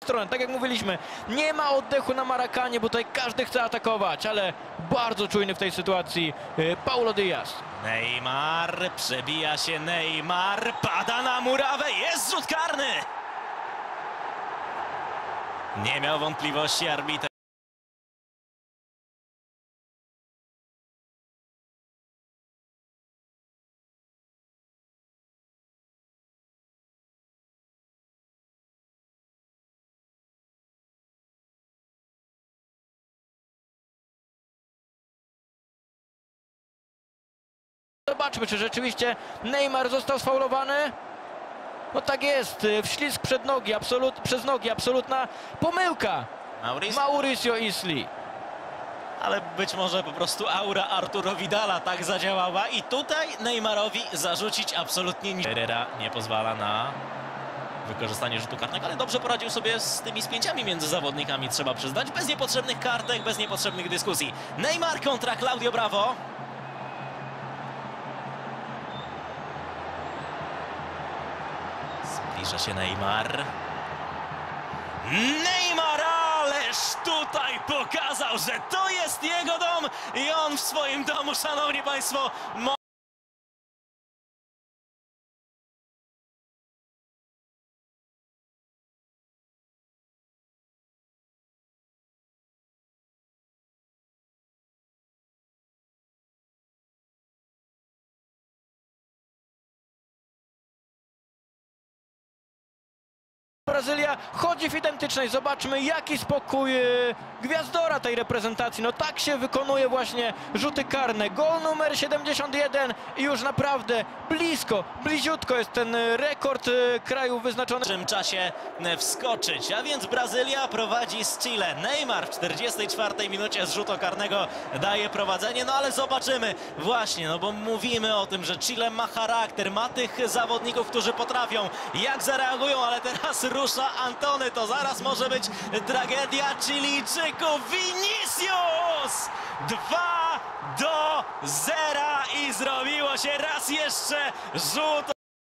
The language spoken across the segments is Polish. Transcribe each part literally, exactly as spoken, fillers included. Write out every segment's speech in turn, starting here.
stronę. Tak jak mówiliśmy, nie ma oddechu na Marakanie, bo tutaj każdy chce atakować, ale bardzo czujny w tej sytuacji Paulo Diaz. Neymar, przebija się Neymar, pada na murawę, jest rzut karny! Nie miał wątpliwości arbiter. Zobaczmy, czy rzeczywiście Neymar został sfaulowany. No tak jest, wślizg przed nogi, absolut, przez nogi, absolutna pomyłka Mauricio. Mauricio Isli. Ale być może po prostu aura Arturo Vidala tak zadziałała i tutaj Neymarowi zarzucić absolutnie nic. Herrera nie pozwala na wykorzystanie rzutu karnego, ale dobrze poradził sobie z tymi spięciami między zawodnikami, trzeba przyznać, bez niepotrzebnych kartek, bez niepotrzebnych dyskusji. Neymar kontra Claudio Bravo. Zbliża się Neymar. Neymar, ależ tutaj pokazał, że to jest jego dom i on w swoim domu, szanowni państwo, Brazylia chodzi w identycznej. Zobaczmy, jaki spokój e, gwiazdora tej reprezentacji. No tak się wykonuje właśnie rzuty karne. Gol numer siedemdziesiąt jeden i już naprawdę blisko, bliziutko jest ten rekord e, kraju wyznaczony. W tym czasie wskoczyć, a więc Brazylia prowadzi z Chile. Neymar w czterdziestej czwartej minucie z rzutu karnego daje prowadzenie, no ale zobaczymy właśnie, no bo mówimy o tym, że Chile ma charakter, ma tych zawodników, którzy potrafią, jak zareagują, ale teraz rusza Antony, to zaraz może być tragedia Chilijczyków. Vinicius! dwa do zera i zrobiło się raz jeszcze rzut.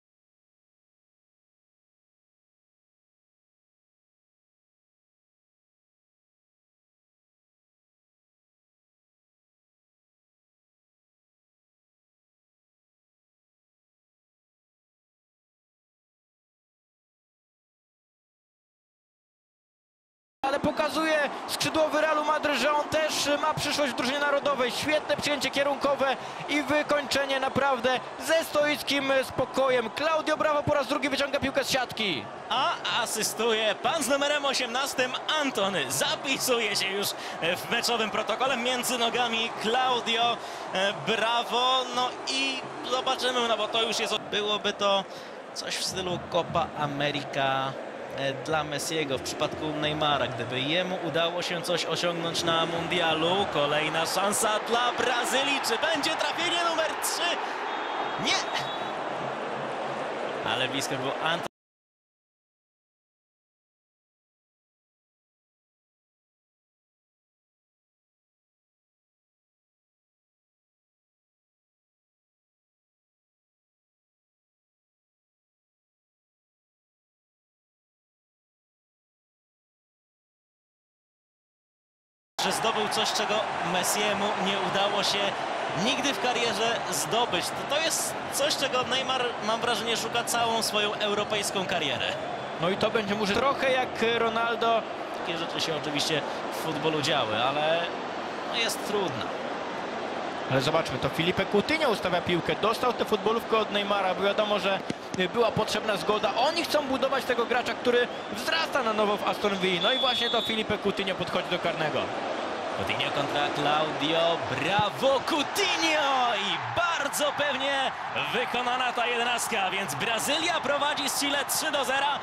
Ale pokazuje skrzydłowy Realu Madryt, że on też ma przyszłość w drużynie narodowej. Świetne przyjęcie kierunkowe i wykończenie naprawdę ze stoickim spokojem. Claudio Bravo po raz drugi wyciąga piłkę z siatki. A asystuje pan z numerem osiemnastym Antony. Zapisuje się już w meczowym protokole między nogami Claudio Bravo. No i zobaczymy, no bo to już jest... Byłoby to coś w stylu Copa America dla Messiego w przypadku Neymara. Gdyby jemu udało się coś osiągnąć na mundialu, kolejna szansa dla Brazylii. Czy będzie trafienie numer trzy? Nie! Ale blisko był Antony. Że zdobył coś, czego Messiemu nie udało się nigdy w karierze zdobyć. To, to jest coś, czego Neymar, mam wrażenie, szuka całą swoją europejską karierę. No i to będzie może trochę jak Ronaldo. Takie rzeczy się oczywiście w futbolu działy, ale no jest trudna. Ale zobaczmy, to Filipe Coutinho ustawia piłkę. Dostał tę futbolówkę od Neymara, bo wiadomo, że była potrzebna zgoda. Oni chcą budować tego gracza, który wzrasta na nowo w Aston Villa. No i właśnie to Filipe Coutinho podchodzi do karnego. Coutinho kontra Claudio Bravo. Coutinho i bardzo pewnie wykonana ta jedenastka, więc Brazylia prowadzi z Chile trzy do zera.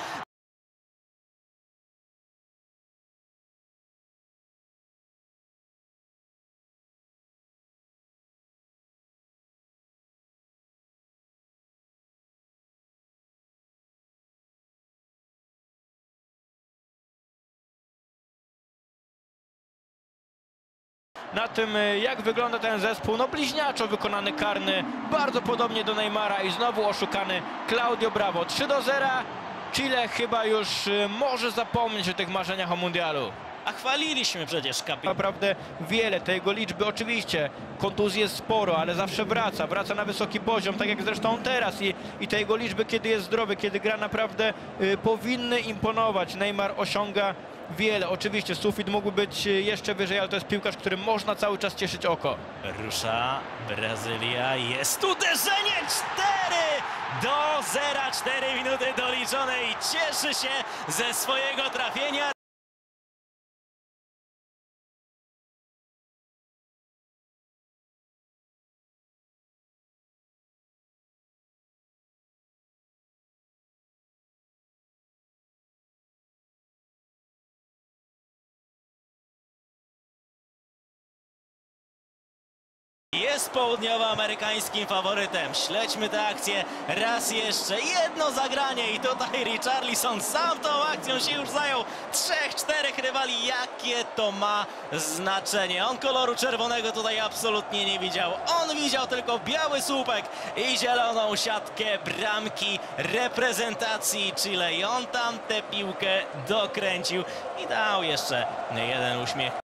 Na tym, jak wygląda ten zespół, no bliźniaczo wykonany karny, bardzo podobnie do Neymara i znowu oszukany Claudio Bravo. trzy do zera, Chile chyba już y, może zapomnieć o tych marzeniach o mundialu. A chwaliliśmy przecież kapitana. Naprawdę wiele, te jego liczby, oczywiście kontuzji jest sporo, ale zawsze wraca, wraca na wysoki poziom, tak jak zresztą teraz i, i te jego liczby, kiedy jest zdrowy, kiedy gra, naprawdę y, powinny imponować. Neymar osiąga wiele, oczywiście sufit mógłby być jeszcze wyżej, ale to jest piłkarz, którym można cały czas cieszyć oko. Rusza Brazylia, jest uderzenie cztery do zera, cztery minuty doliczone i cieszy się ze swojego trafienia. Jest południowoamerykańskim faworytem. Śledźmy tę akcję raz jeszcze. Jedno zagranie i tutaj Richarlison sam tą akcją się już zajął. Trzech, czterech rywali. Jakie to ma znaczenie? On koloru czerwonego tutaj absolutnie nie widział. On widział tylko biały słupek i zieloną siatkę bramki reprezentacji Chile. I on tam tę piłkę dokręcił i dał jeszcze jeden uśmiech.